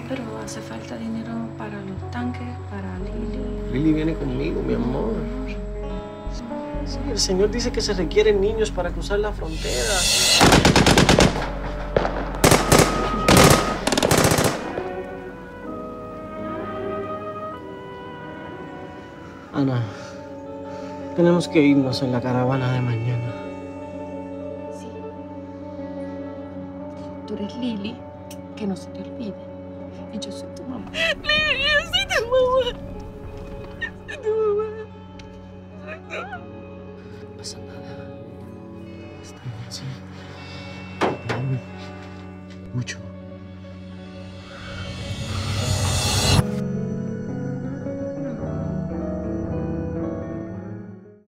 pero hace falta dinero para los tanques, para Lili. Lili viene conmigo, mi amor. Sí, el señor dice que se requieren niños para cruzar la frontera. Ana, tenemos que irnos en la caravana de mañana. Sí. Tú eres Lili, que no se te olvide. Y yo soy tu mamá. Lili, yo soy tu mamá. Soy tu mamá. No pasa nada. Está bien, sí. Te amo mucho.